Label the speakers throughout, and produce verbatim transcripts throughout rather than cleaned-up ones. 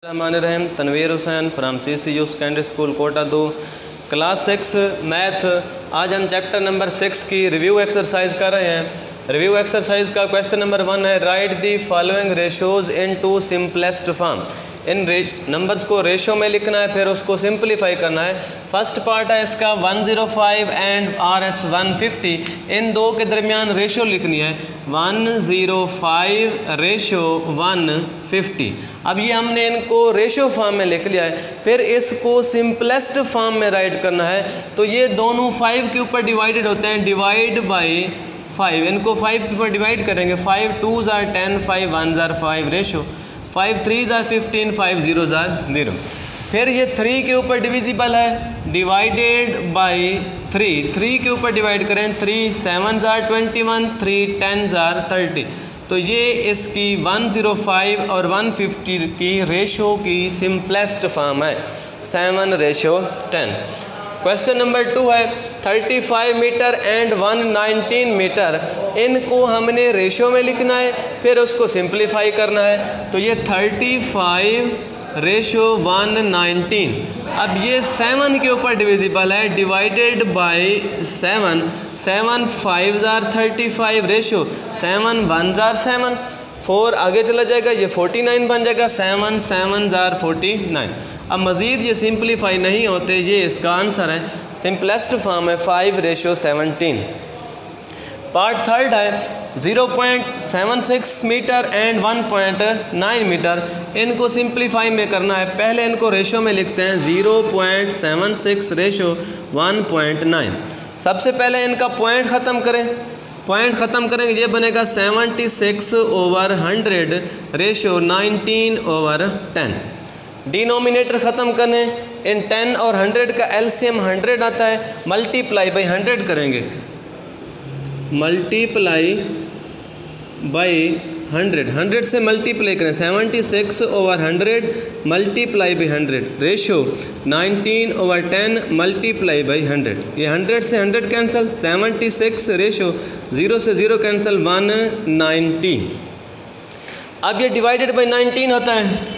Speaker 1: Rahman Tanveer Hussain from C C U secondary school Kota दो class six math. आज हम चैप्टर नंबर सिक्स की रिव्यू एक्सरसाइज कर रहे हैं। रिव्यू एक्सरसाइज का क्वेश्चन नंबर वन है, write the following ratios into simplest form. इन नंबर्स को रेशो में लिखना है, फिर उसको सिंपलीफाई करना है। फर्स्ट पार्ट है इसका one zero five and R S one fifty. इन दो के दरमियान रेशो लिखनी है, one zero five ratio one fifty. अब ये हमने इनको रेशो फॉर्म में लिख लिया है, फिर इसको सिंपलेस्ट फॉर्म में राइट करना है। तो ये दोनों फाइव के ऊपर डिवाइडेड होते हैं, डिवाइड बाई फाइव। इनको फाइव के ऊपर डिवाइड करेंगे, five two are ten, five one are five ratio, five three are fifteen, five zero are zero. फिर ये थ्री के ऊपर डिविजिबल है, डिवाइडेड बाई थ्री। थ्री के ऊपर डिवाइड करें, three seven are twenty one, three ten are thirty. तो ये इसकी वन ज़ीरो फाइव और वन फिफ्टी की रेशो की सिंपलेस्ट फॉर्म है, seven ratio ten. Question number two है, thirty five metre and one nineteen metre. इनको हमने रेशो में लिखना है, फिर उसको सिंपलीफाई करना है। तो ये thirty five ratio one nineteen. अब ये सेवन के ऊपर डिविजिबल है, divided by seven. Seven five are thirty five ratio seven one are seven, four आगे चला जाएगा, ये फोर्टी नाइन बन जाएगा, seven seven are forty nine. अब मज़ीद ये सिंपलीफाई नहीं होते, ये इसका आंसर है। सिंपलेस्ट फॉर्म है five ratio seventeen. Part third है, zero point seven six metre and one point nine metre. इनको सिंपलीफाई में करना है, पहले इनको रेशो में लिखते हैं, zero point seven six ratio one point nine. सबसे पहले इनका पॉइंट ख़त्म करें, पॉइंट ख़त्म करेंगे, ये बनेगा seventy six over hundred ratio nineteen over ten. Denominator ख़त्म करें, इन टेन और हंड्रेड का एलसीएम हंड्रेड आता है, मल्टीप्लाई बाई हंड्रेड करेंगे, मल्टीप्लाई बाई हंड्रेड। हंड्रेड से मल्टीप्लाई करें, seventy six over hundred multiply by hundred ratio nineteen over ten multiply by hundred. ये हंड्रेड से hundred cancel, seventy six ratio zero से zero cancel, one ninety. अब ये divided by nineteen होता है,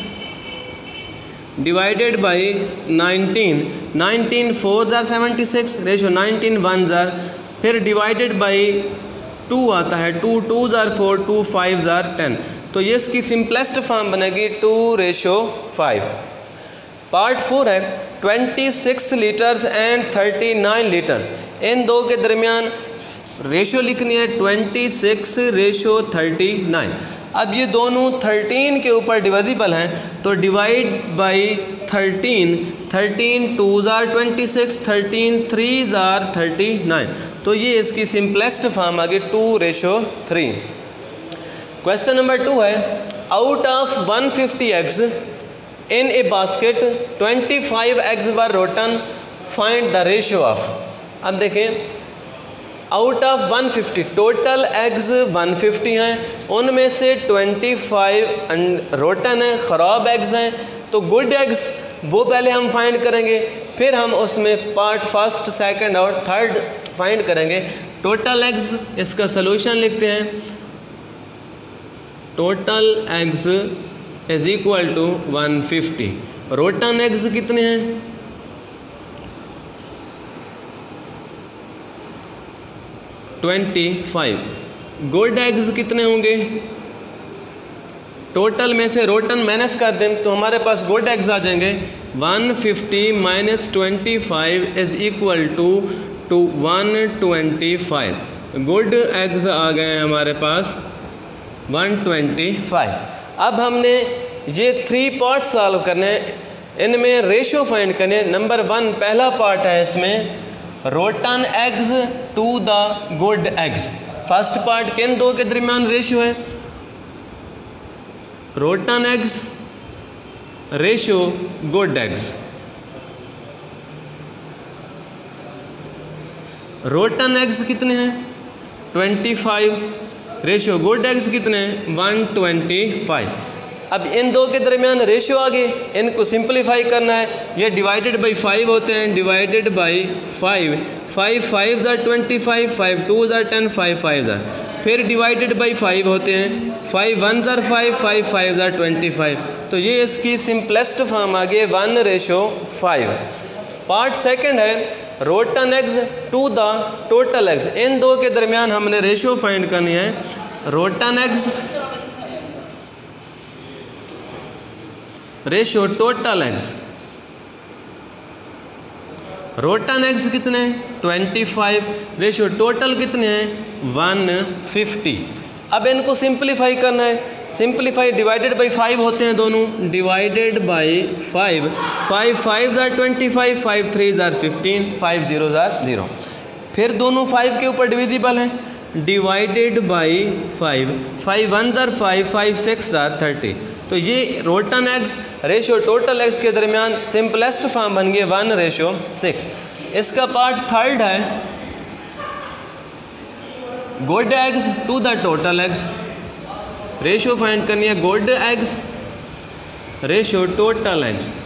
Speaker 1: divided by nineteen. Nineteen four are seventy six ratio nineteen one are, फिर divided by two आता है, two two are four, two five are ten. तो ये इसकी सिंपलेस्ट फॉर्म बनेगी two ratio five. Part four है, twenty six litres and thirty nine litres. इन दो के दरमियान रेशो लिखनी है, twenty six ratio thirty nine. अब ये दोनों थर्टीन के ऊपर डिविजिबल हैं, तो divide by thirteen, thirteen to are twenty six, thirteen three are thirty nine. तो ये इसकी सिंपलेस्ट फॉर्म आ गई two ratio three. Question number two है, out of one fifty eggs in a basket twenty five eggs were rotten, find the ratio of. अब देखें, out of one fifty, total eggs one fifty हैं, उनमें से twenty five rotten है, ख़राब eggs हैं। तो गुड एग्स वो पहले हम फाइंड करेंगे, फिर हम उसमें पार्ट फर्स्ट सेकंड और थर्ड फाइंड करेंगे। टोटल एग्स, इसका सलूशन लिखते हैं, total eggs is equal to one fifty. Rotten eggs कितने हैं, ट्वेंटी फाइव। गुड एग्स कितने होंगे, टोटल में से रोटन माइनस कर दें तो हमारे पास गुड एग्स आ जाएंगे, one fifty minus twenty five is equal to to one twenty five. Good eggs आ गए हमारे पास वन ट्वेंटी फाइव। अब हमने ये थ्री पार्ट सॉल्व करने, इनमें रेशो फाइंड करने। नंबर वन पहला पार्ट है, इसमें rotten eggs to the good eggs. First part किन दो के दरमियान रेशो है, rotten eggs ratio good eggs. Rotten eggs कितने हैं, twenty five ratio good eggs कितने हैं, वन ट्वेंटी फाइव। अब इन दो के दरमियान रेशो आ गए, इनको सिंपलीफाई करना है। ये डिवाइडेड बाई फाइव होते हैं, divided by five, five five are twenty five, five two are ten, five five are फिर डिवाइडेड बाई फाइव होते हैं, five one are five, five five are twenty five, तो ये इसकी सिंपलेस्ट फॉर्म आ गई one ratio five. Part second है rotten eggs to the total eggs. इन दो के दरमियान हमने रेशो फाइंड करनी है। Rotten eggs ratio total eggs, rotten eggs कितने हैं ट्वेंटी फाइव, रेशो टोटल कितने हैं वन फिफ्टी। अब इनको सिंप्लीफाई करना है। सिंप्लीफाई डिवाइडेड बाई फाइव होते हैं दोनों, divided by five, five five are twenty five, five three are fifteen, five zero are zero. फिर दोनों फाइव के ऊपर डिविजिबल हैं, divided by five, five one are five, five six are thirty. तो ये rotten eggs ratio total eggs के दरमियान simplest form बन गए वन रेशो सिक्स। इसका पार्ट थर्ड है good eggs to the total eggs. Ratio find करनी है good eggs ratio total eggs.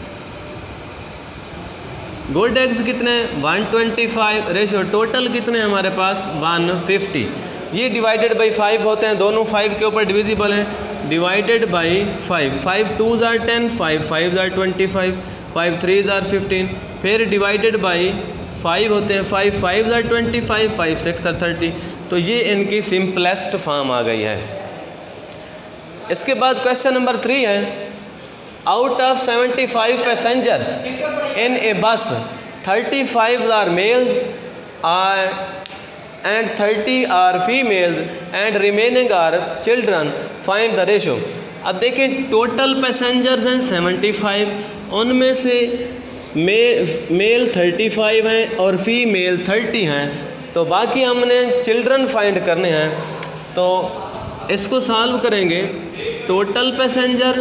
Speaker 1: Good eggs कितने one twenty five, ratio total कितने हमारे पास वन फिफ्टी। ये डिवाइडेड बाई फाइव होते हैं, दोनों फाइव के ऊपर डिविजिबल हैं, divided by five, five two are ten, five five are twenty five, five three are fifteen. फिर डिवाइडेड बाई फाइव होते हैं, five five are twenty five, five six are thirty. तो ये इनकी सिंपलेस्ट फॉर्म आ गई है। इसके बाद क्वेश्चन नंबर थ्री है out of seventy five passengers in a bus thirty five are males are and thirty are females and remaining are children, find the ratio. अब देखिए टोटल पैसेंजर्स हैं seventy five, उनमें से मे mail thirty five हैं और female thirty हैं, तो बाकी हमने चिल्ड्रन फाइंड करने हैं। तो इसको सॉल्व करेंगे। Total passenger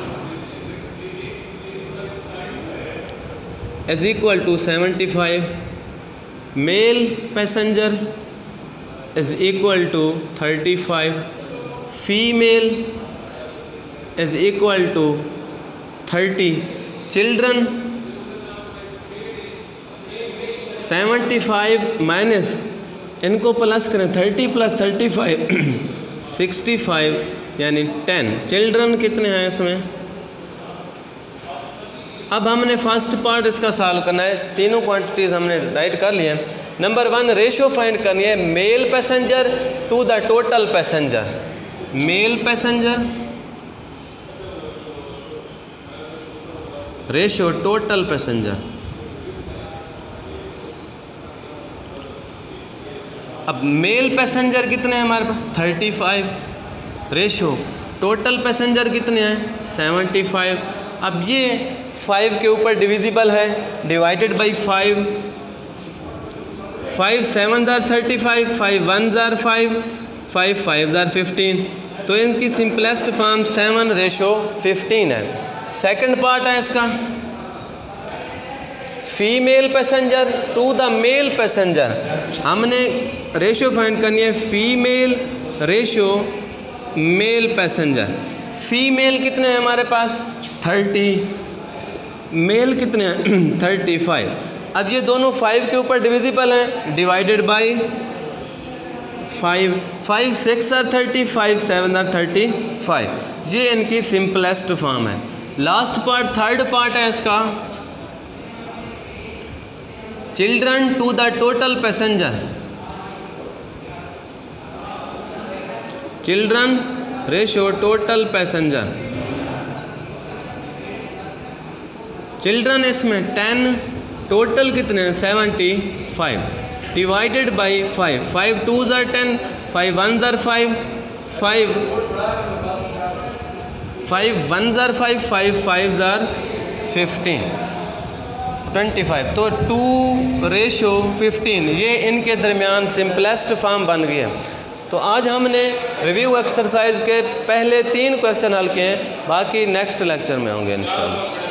Speaker 1: is equal to seventy five, male passenger is equal to thirty five, female is equal to thirty, children seventy five minus इनको प्लस करें, thirty plus thirty five sixty five यानी ten. Children कितने हैं इसमें? अब हमने first part इसका solve करना है। तीनों क्वांटिटीज़ हमने राइट कर लिए हैं। नंबर वन रेशो फाइंड करनी है male passenger to the total passenger. Male passenger ratio total passenger. अब मेल पैसेंजर कितने हैं हमारे पास thirty five, ratio total passenger कितने हैं सेवेंटी फाइव। अब ये फाइव के ऊपर डिविजिबल है, divided by five, five seven are thirty five, five one are five, five five are fifteen. तो इनकी simplest form seven ratio fifteen है। सेकंड पार्ट है इसका female passenger to the male passenger. हमने ratio find करनी है female ratio male passenger. Female कितने हैं हमारे पास थर्टी, मेल कितने हैं थर्टी फाइव। अब ये दोनों फाइव के ऊपर डिविजिबल हैं, divided by five, five six are thirty, five seven are thirty five. ये इनकी सिंपलेस्ट फॉर्म है। लास्ट पार्ट थर्ड पार्ट है इसका children to the total passenger. Children ratio total passenger. Children इसमें टेन, टोटल कितने हैं seventy five, divided by five, five two are ten, five one are five, five five one are five, five five are fifteen, twenty five. तो two ratio fifteen ये इनके दरमियान simplest form बन गई है। तो आज हमने रिव्यू एक्सरसाइज के पहले तीन क्वेश्चन हल किए हैं, बाकी नेक्स्ट लेक्चर में होंगे इंशाल्लाह।